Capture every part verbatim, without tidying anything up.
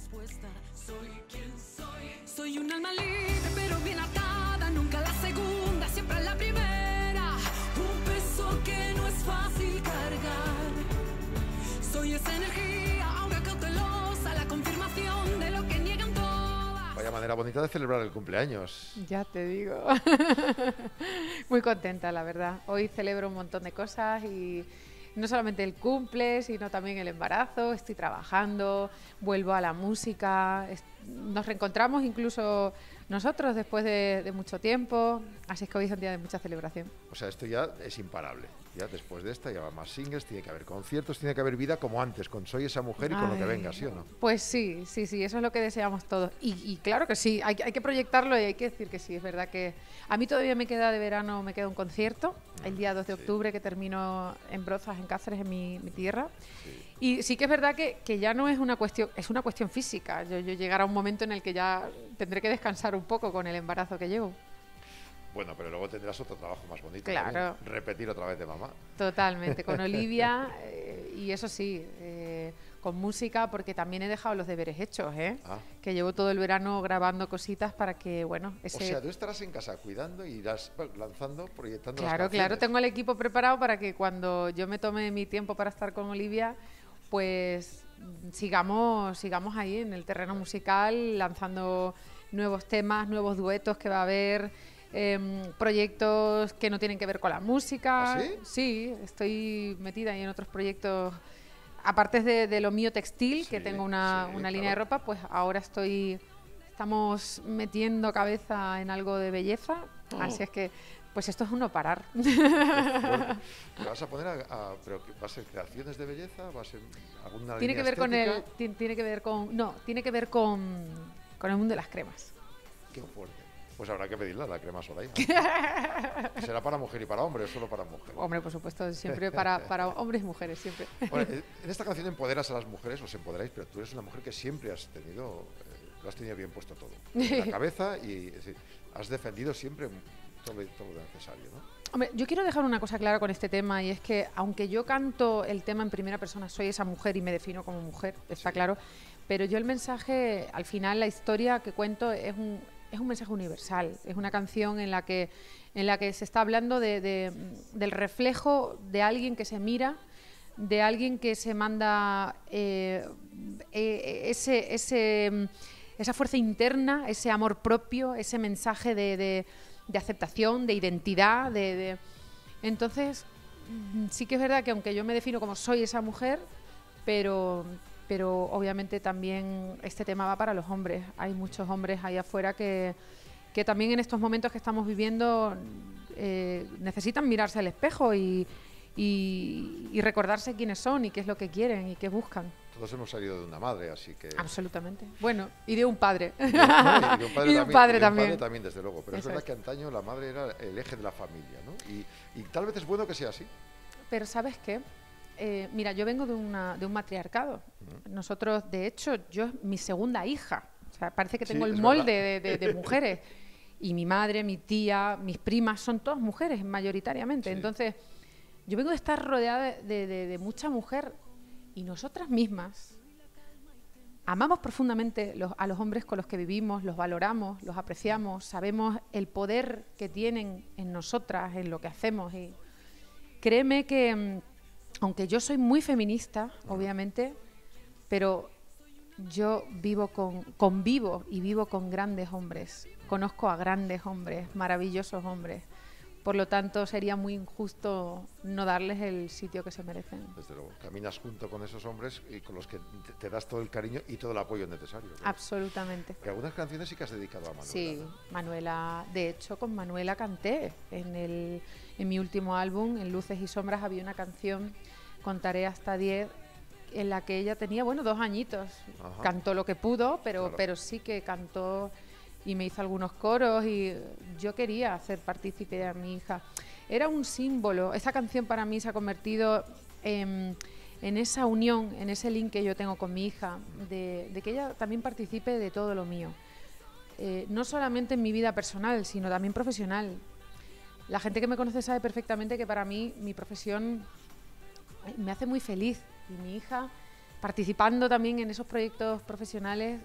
respuesta. Soy quien soy. Soy un alma libre pero bien atada, nunca la segunda, siempre la primera. Un peso que no es fácil cargar. Soy esa energía, aunque cautelosa, la confirmación de lo que niegan todas. Vaya manera bonita de celebrar el cumpleaños. Ya te digo. Muy contenta, la verdad. Hoy celebro un montón de cosas y no solamente el cumple, sino también el embarazo. Estoy trabajando, vuelvo a la música. Nos reencontramos incluso nosotros después de, de mucho tiempo. Así es que hoy es un día de mucha celebración. O sea, esto ya es imparable. Ya después de esta ya va más singles, tiene que haber conciertos, tiene que haber vida como antes, con Soy esa mujer y Ay, con lo que venga, ¿sí o no? Pues sí, sí, sí, eso es lo que deseamos todos. Y, y claro que sí, hay, hay que proyectarlo y hay que decir que sí, es verdad que a mí todavía me queda de verano, me queda un concierto, el día dos de Sí. octubre, que termino en Brozas, en Cáceres, en mi, mi tierra. Sí. Y sí que es verdad que, que ya no es una cuestión, es una cuestión física. Yo, yo llegará un momento en el que ya tendré que descansar un poco con el embarazo que llevo. Bueno, pero luego tendrás otro trabajo más bonito. Claro. También. Repetir otra vez de mamá. Totalmente, con Olivia, eh, y eso sí, eh, con música, porque también he dejado los deberes hechos, ¿eh? Ah. Que llevo todo el verano grabando cositas para que, bueno, ese... O sea, tú estarás en casa cuidando y irás lanzando, proyectando Claro, las claro, canciones. tengo el equipo preparado para que cuando yo me tome mi tiempo para estar con Olivia, pues sigamos, sigamos ahí en el terreno musical, lanzando nuevos temas, nuevos duetos que va a haber, eh, proyectos que no tienen que ver con la música. ¿Ah, sí? Sí, estoy metida ahí en otros proyectos. Aparte de, de lo mío textil, Sí, que tengo una, sí, una línea de claro. ropa, pues ahora estoy, estamos metiendo cabeza en algo de belleza, Oh. así es que, pues esto es un no parar. Bueno, ¿te vas a poner a, a- pero qué, va a ser creaciones de belleza? ¿Va a ser alguna Tiene línea que ver con el, estética? ti- tiene que ver con, no, tiene que ver con, con el mundo de las cremas. Qué fuerte. Pues habrá que pedirla, la crema Soleil. ¿Será para mujer y para hombre o solo para mujer? Hombre, por supuesto, siempre para, para hombres y mujeres, siempre. Bueno, eh, en esta canción empoderas a las mujeres, os empoderáis, pero tú eres una mujer que siempre has tenido, eh, lo has tenido bien puesto todo. En la cabeza y es decir, has defendido siempre todo, todo lo necesario, ¿no? Hombre, yo quiero dejar una cosa clara con este tema, y es que aunque yo canto el tema en primera persona, soy esa mujer y me defino como mujer, está Sí. claro, pero yo el mensaje, al final la historia que cuento es un, es un mensaje universal, es una canción en la que, en la que se está hablando de, de- del reflejo de alguien que se mira, de alguien que se manda eh, eh, ese, ese, esa fuerza interna, ese amor propio, ese mensaje de, de- de aceptación, de identidad, de, de... Entonces, mm, sí que es verdad que aunque yo me defino como soy esa mujer, pero, pero obviamente también este tema va para los hombres. Hay muchos hombres ahí afuera que, que también en estos momentos que estamos viviendo eh, necesitan mirarse al espejo y, y, y recordarse quiénes son y qué es lo que quieren y qué buscan. Todos hemos salido de una madre, así que... Absolutamente. Bueno, y de un padre. Y de- no, y de un padre Y de un también, padre y de un también. padre también, desde luego. Pero Eso es verdad es. que antaño la madre era el eje de la familia, ¿no? Y, y tal vez es bueno que sea así. Pero ¿sabes qué? Eh, mira, yo vengo de, una, de un matriarcado. Nosotros, de hecho, yo es mi segunda hija. O sea, parece que Sí, tengo el es molde verdad. de, de- de mujeres. Y mi madre, mi tía, mis primas, son todas mujeres mayoritariamente. Sí. Entonces, yo vengo de estar rodeada de, de- de- de mucha mujer. Y nosotras mismas amamos profundamente los- a los hombres con los que vivimos, los valoramos, los apreciamos, sabemos el poder que tienen en nosotras, en lo que hacemos. Y créeme que, mm, aunque yo soy muy feminista, obviamente, pero yo vivo con, convivo y vivo con grandes hombres. Conozco a grandes hombres, maravillosos hombres. Por lo tanto, sería muy injusto no darles el sitio que se merecen. Desde luego, caminas junto con esos hombres y con los que te, te das todo el cariño y todo el apoyo necesario, ¿no? Absolutamente. Y algunas canciones sí que has dedicado a Manuela. Sí, ¿no? Manuela, de hecho con Manuela canté en, el, en mi último álbum, en Luces y Sombras, había una canción, Contaré hasta diez, en la que ella tenía, bueno, dos añitos. Ajá. Cantó lo que pudo, pero, Claro. pero sí que cantó y me hizo algunos coros y yo quería hacer partícipe a mi hija. Era un símbolo, esa canción para mí se ha convertido en, en esa unión, en ese link que yo tengo con mi hija, de, de que ella también participe de todo lo mío. Eh, no solamente en mi vida personal, sino también profesional. La gente que me conoce sabe perfectamente que para mí mi profesión me hace muy feliz y mi hija participando también en esos proyectos profesionales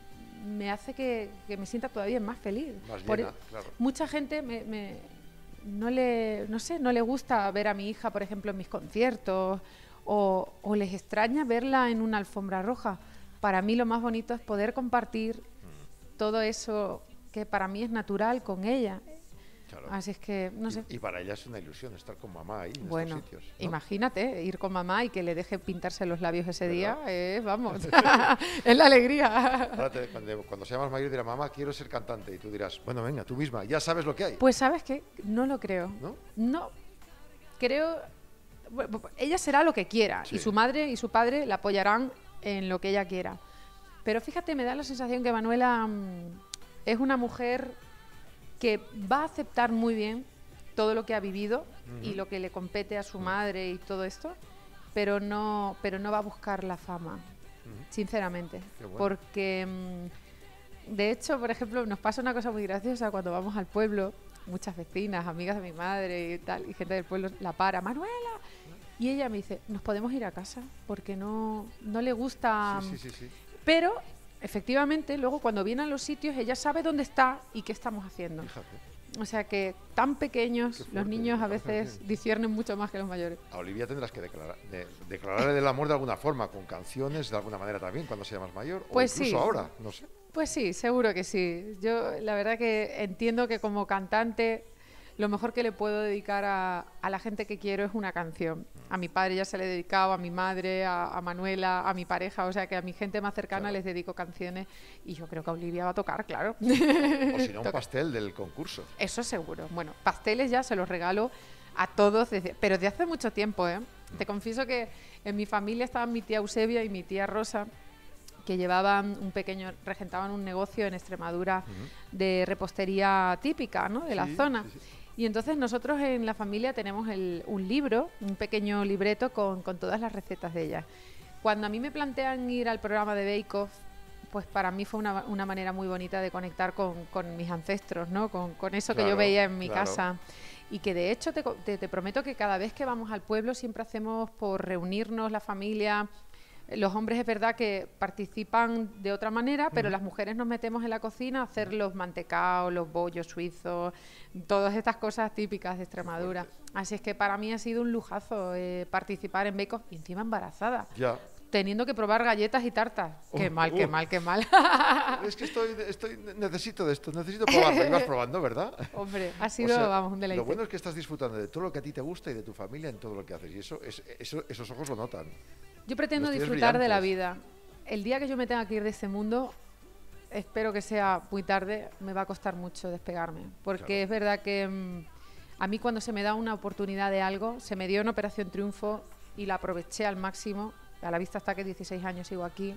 me hace que, que me sienta todavía más feliz. Más Por- llena, claro. Mucha gente me, me- no le, no sé, no le gusta ver a mi hija, por ejemplo, en mis conciertos, o, o les extraña verla en una alfombra roja. Para mí lo más bonito es poder compartir todo eso que para mí es natural con ella. Claro. Así es que, no Y- sé. Y, para ella es una ilusión estar con mamá ahí en Bueno, estos sitios, ¿no? imagínate ir con mamá y que le deje pintarse los labios ese ¿Verdad? día, eh, vamos, es la alegría. Ahora te- cuando, cuando seas mayor dirá, mamá, quiero ser cantante. Y tú dirás, bueno, venga, tú misma, ya sabes lo que hay. Pues sabes qué, no lo creo. ¿No? No, creo, bueno, ella será lo que quiera Sí. y su madre y su padre la apoyarán en lo que ella quiera. Pero fíjate, me da la sensación que Manuela mm, es una mujer que va a aceptar muy bien todo lo que ha vivido y Ujú. lo que le compete a su madre y todo esto, pero no, pero no va a buscar la fama, Ujú. sinceramente. Qué bueno. Porque, mm, de hecho, por ejemplo, nos pasa una cosa muy graciosa cuando vamos al pueblo, muchas vecinas, amigas de mi madre y tal, y gente del pueblo la para, Manuela, y ella me dice, nos podemos ir a casa, porque no, no le gusta... Sí, sí, sí, sí. Pero, efectivamente, luego cuando viene a los sitios, ella sabe dónde está y qué estamos haciendo. Fíjate. O sea que tan pequeños, Qué los fuerte, niños me a parece veces bien. disciernen mucho más que los mayores. A Olivia tendrás que declarar, de- declararle del amor de alguna forma, con canciones, de alguna manera también, cuando sea más mayor. Pues o incluso sí. ahora, no sé. Pues sí, seguro que sí. Yo la verdad que entiendo que como cantante lo mejor que le puedo dedicar a, a la gente que quiero es una canción. A mi padre ya se le he dedicado, a mi madre, a, a Manuela, a mi pareja, o sea que a mi gente más cercana Claro. les dedico canciones y yo creo que a Olivia va a tocar, claro. O si no, un Toca. pastel del concurso. Eso seguro. Bueno, pasteles ya se los regalo a todos, desde, pero de hace mucho tiempo, ¿eh? Te confieso que en mi familia estaban mi tía Eusebia y mi tía Rosa, que llevaban un pequeño, regentaban un negocio en Extremadura de repostería típica, ¿no? De la Sí, zona. sí, sí. Y entonces nosotros en la familia tenemos el- un libro, un pequeño libreto con, con todas las recetas de ella. Cuando a mí me plantean ir al programa de Bake Off, pues para mí fue una, una manera muy bonita de conectar con, con mis ancestros, ¿no? Con, con eso que yo Claro, veía en mi claro. casa. Y que de hecho te, co- te- te prometo que cada vez que vamos al pueblo siempre hacemos por reunirnos la familia. Los hombres es verdad que participan de otra manera, pero las mujeres nos metemos en la cocina a hacer los mantecaos, los bollos suizos, todas estas cosas típicas de Extremadura. Así es que para mí ha sido un lujazo eh, participar en Bake Off y encima embarazada, Ya. teniendo que probar galletas y tartas. Qué Uh, mal, qué uh. mal, qué mal. Es que estoy, estoy, necesito de esto, necesito probarlo. Y vas probando, ¿verdad? Hombre, ha O sido, sea, vamos, un deleite. Lo bueno es que estás disfrutando de todo lo que a ti te gusta y de tu familia en todo lo que haces. Y eso, es, eso esos ojos lo notan. Yo pretendo Los tienes disfrutar de la brillantes. vida. El día que yo me tenga que ir de este mundo, espero que sea muy tarde, me va a costar mucho despegarme. Porque Claro. es verdad que mm, a mí cuando se me da una oportunidad de algo, se me dio en Operación Triunfo y la aproveché al máximo. A la vista está que dieciséis años sigo aquí.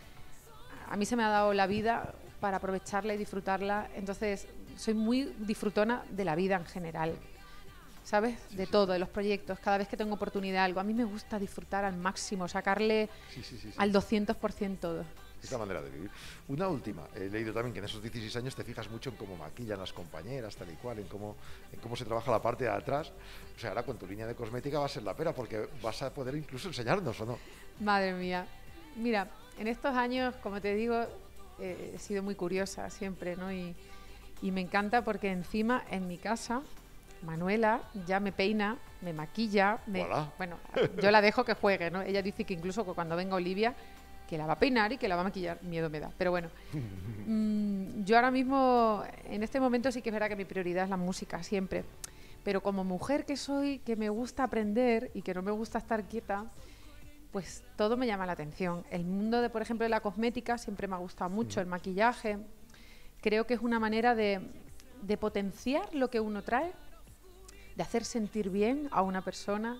A mí se me ha dado la vida para aprovecharla y disfrutarla. Entonces, soy muy disfrutona de la vida en general. ¿Sabes? De todo, de los proyectos. Cada vez que tengo oportunidad de algo, a mí me gusta disfrutar al máximo, sacarle Sí, sí, sí. sí. al doscientos por ciento todo. Es la manera de vivir. Una última. He leído también que en esos dieciséis años te fijas mucho en cómo maquillan las compañeras, tal y cual, en cómo, en cómo se trabaja la parte de atrás. O sea, ahora con tu línea de cosmética va a ser la pera, porque vas a poder incluso enseñarnos, ¿o no? Madre mía. Mira, en estos años, como te digo, eh, he sido muy curiosa siempre, ¿no? Y, y me encanta porque encima en mi casa, Manuela ya me peina, me maquilla, me, Voilà. bueno, yo la dejo que juegue, ¿no? Ella dice que incluso que cuando venga Olivia, que la va a peinar y que la va a maquillar, miedo me da. Pero bueno, mm, yo ahora mismo, en este momento sí que es verdad que mi prioridad es la música, siempre. Pero como mujer que soy, que me gusta aprender y que no me gusta estar quieta, pues todo me llama la atención. El mundo de, por ejemplo, de la cosmética siempre me ha gustado mucho, el maquillaje. Creo que es una manera de, de potenciar lo que uno trae, de hacer sentir bien a una persona.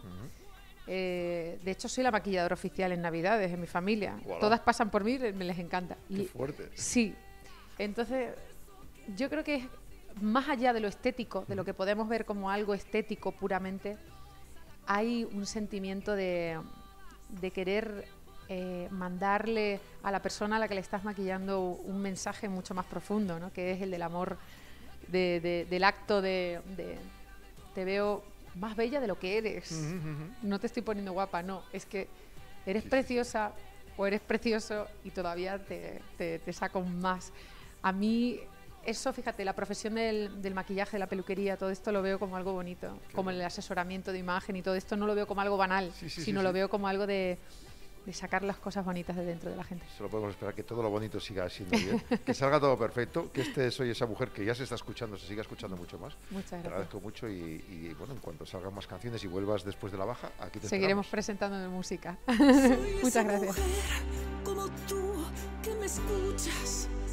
Eh, de hecho, soy la maquilladora oficial en Navidades en mi familia. Voilà. Todas pasan por mí, me les encanta. Qué fuerte. Sí. Entonces, yo creo que es más allá de lo estético, de lo que podemos ver como algo estético puramente, hay un sentimiento de, de querer eh, mandarle a la persona a la que le estás maquillando un mensaje mucho más profundo, ¿no? Que es el del amor, de, de- del acto de, de te veo más bella de lo que eres. No te estoy poniendo guapa, no, es que eres Sí, sí, sí. preciosa o eres precioso y todavía te, te, te saco más. A mí, eso, fíjate, la profesión del, del maquillaje, de la peluquería, todo esto lo veo como algo bonito, Qué como bueno. el asesoramiento de imagen y todo esto no lo veo como algo banal, Sí, sí, sino sí, lo sí. veo como algo de, de sacar las cosas bonitas de dentro de la gente. Solo podemos esperar que todo lo bonito siga siendo bien, que salga todo perfecto, que este Soy esa mujer que ya se está escuchando, se siga escuchando mucho más. Muchas Te gracias. agradezco mucho y, y, bueno, en cuanto salgan más canciones y vuelvas después de la baja, aquí te Seguiremos esperamos. presentando de música. Soy Muchas esa gracias. mujer como tú que me escuchas